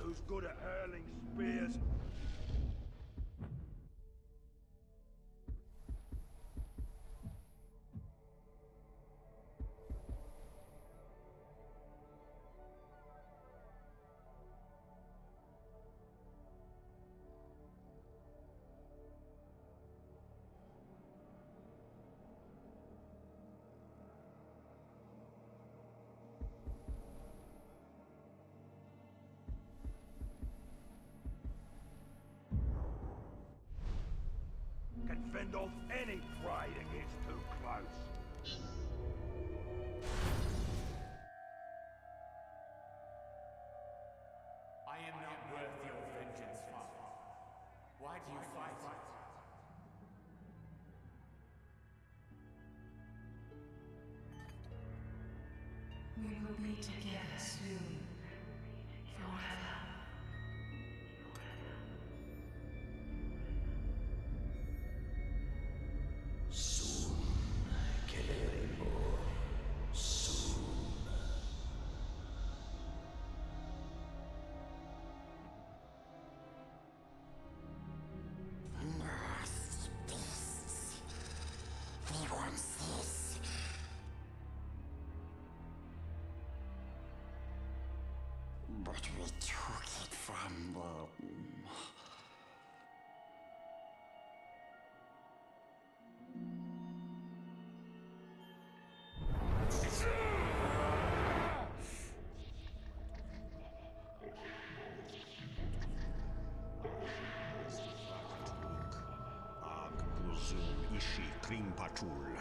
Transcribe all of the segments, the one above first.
who's good at hurling spears. Can fend off any prey that gets too close. I am not worth your vengeance, Father. Why do you fight it? We will be together soon. Forever. Soon, Kelerimo. Soon. Nasty beasts. We want this. But we took it from them. Ag Buzun Ishi Krimpatul.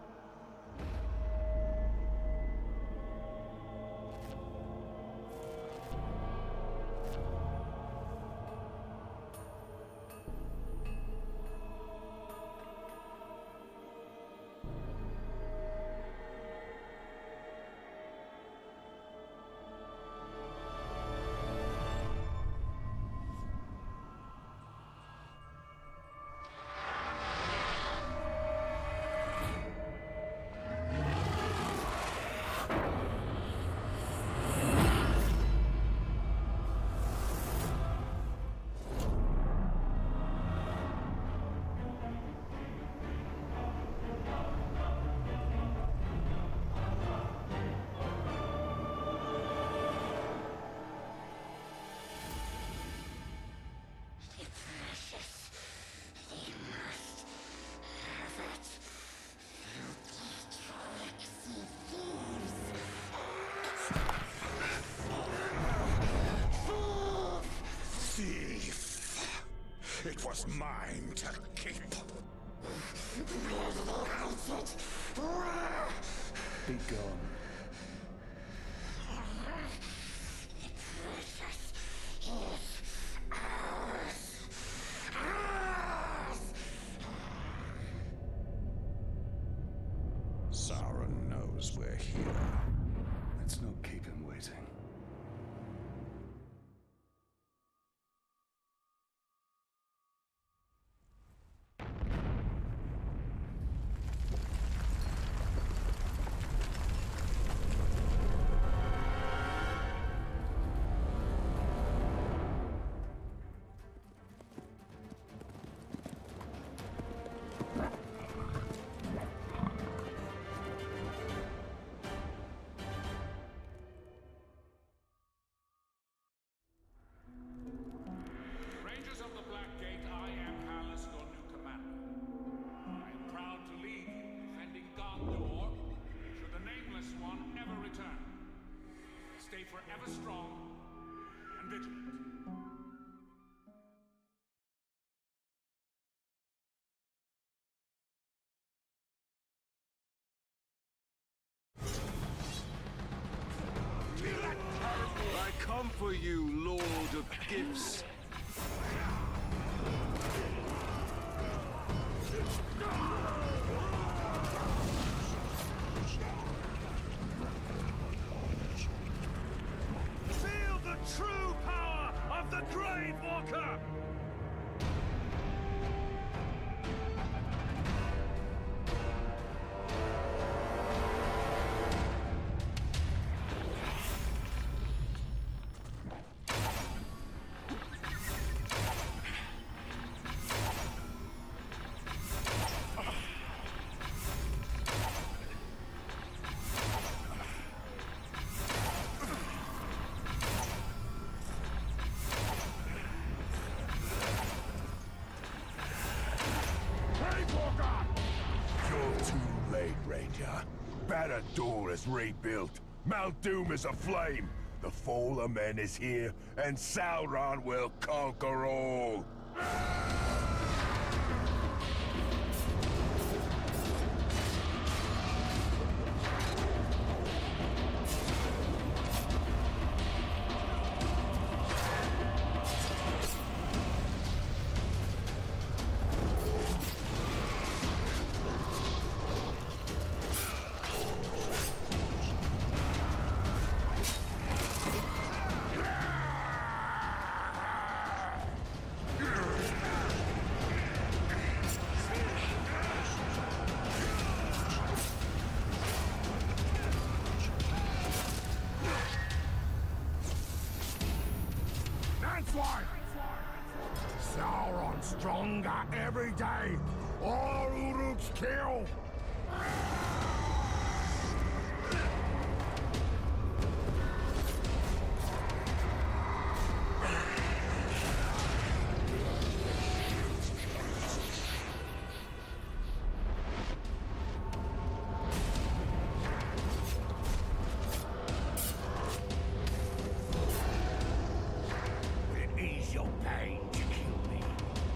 It was mine to keep. Be gone. Sauron knows we're here. Let's not keep him waiting. Rangers of the Black Gate, I am Callus, your new commander. I am proud to lead you, defending Gondor, should the Nameless One ever return. Stay forever strong and vigilant. I come for you, Lord of Gifts. Feel the true power of the Grave Walker! Barad-dûr is rebuilt. Mount Doom is aflame. The Fall of Men is here, and Sauron will conquer all. Sauron's stronger every day. All Uruk's kill. Ease your pain to kill me.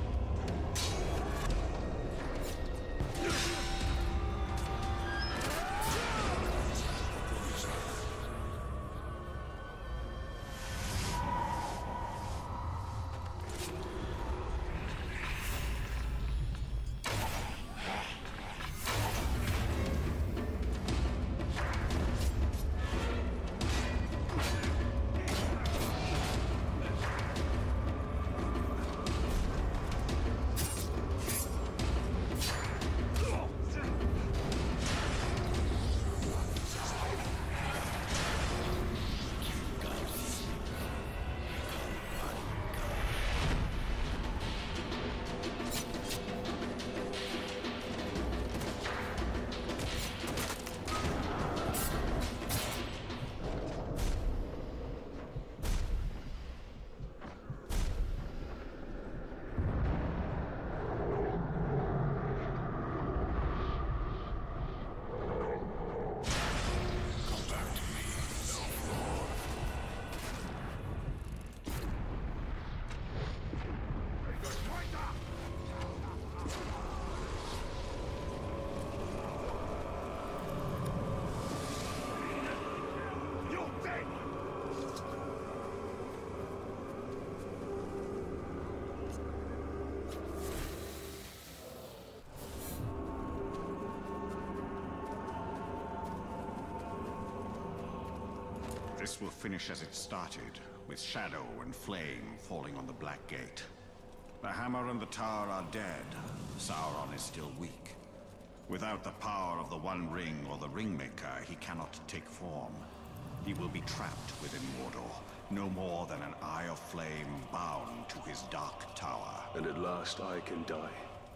This will finish as it started, with shadow and flame falling on the Black Gate. The hammer and the tower are dead. Sauron is still weak. Without the power of the One Ring or the Ringmaker, he cannot take form. He will be trapped within Mordor, no more than an eye of flame bound to his dark tower. And at last I can die,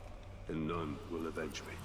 and none will avenge me.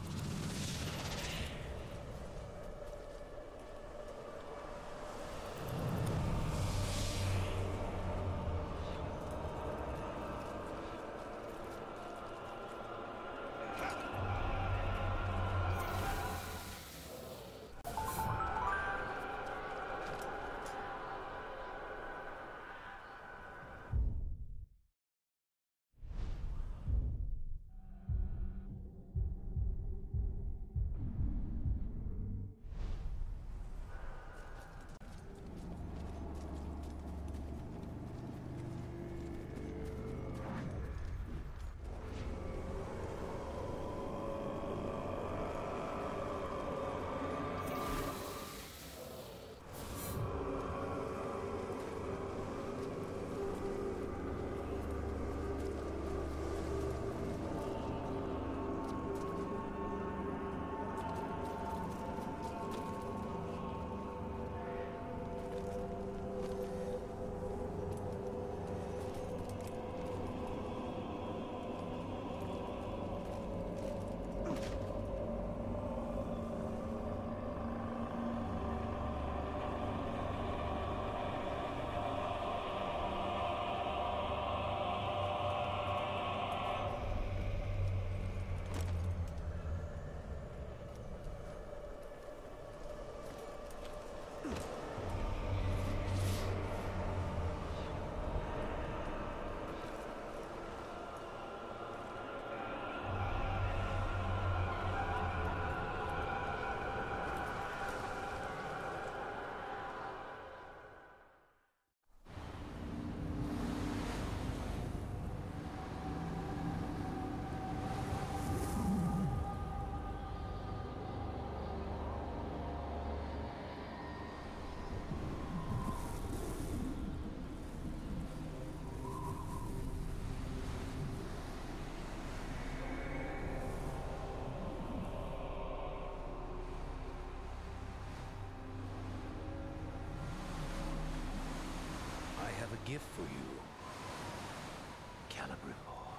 gift for you, Celebrimbor.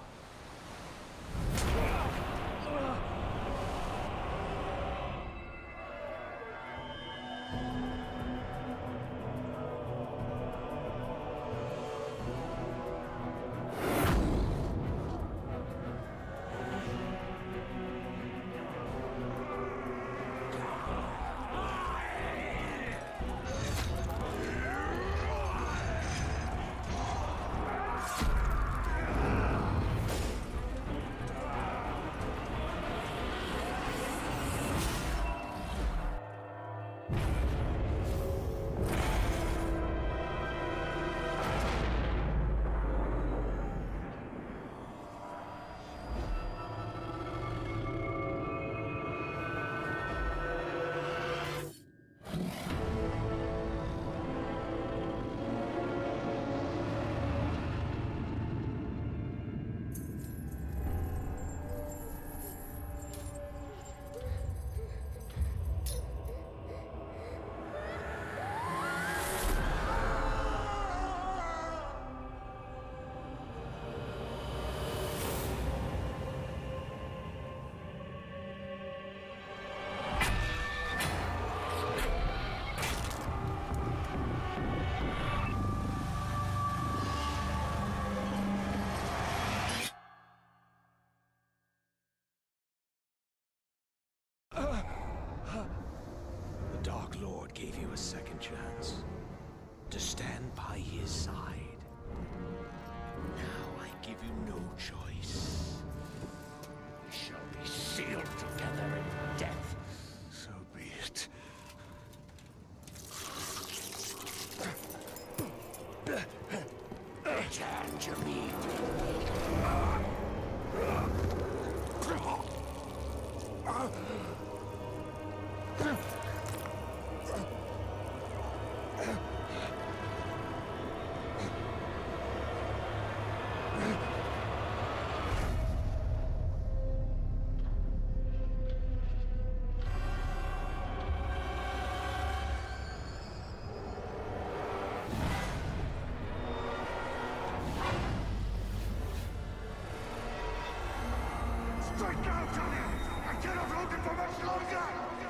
The Dark Lord gave you a second chance to stand by his side. Now I give you no choice. We shall be sealed together in death. So be it. Return to me. Strike out on him! I cannot hold him for much longer!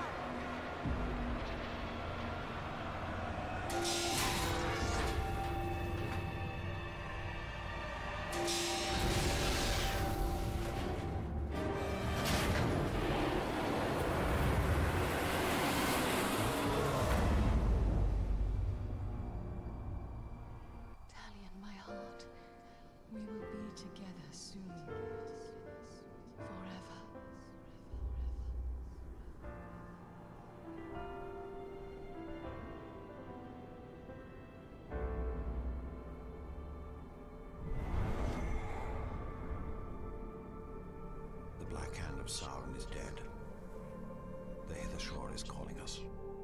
Talion, my heart, we will be together soon. Forever. The Black Hand of Sauron is dead. The Hither Shore is calling us.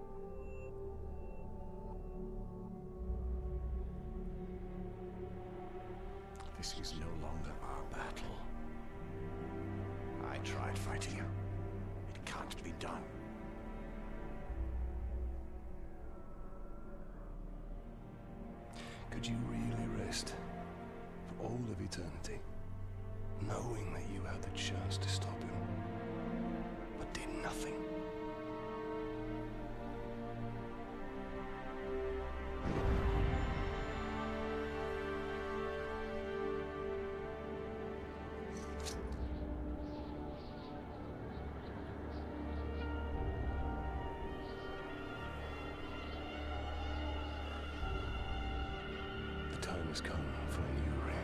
This is no longer our battle. I tried fighting you. It can't be done. Could you really rest for all of eternity, knowing that you had the chance to stop him, but did nothing? The time has come for a new ring.